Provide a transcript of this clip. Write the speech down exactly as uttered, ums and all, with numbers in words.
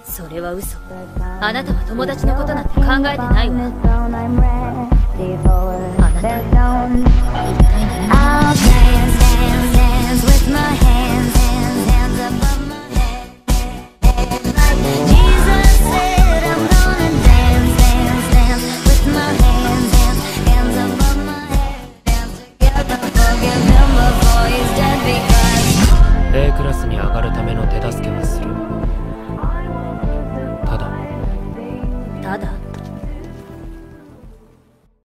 それは嘘。あなたは友達のことなんて考えてないわ。あなた、一体何者？ I'll dance, dance, dance with my hands, hands, hands above my head. Like Jesus said, I'm gonna dance, dance, dance with my hands, hands, hands above my head. Dance together, forgive him before he's dead because A クラスに上がるための手助けをする。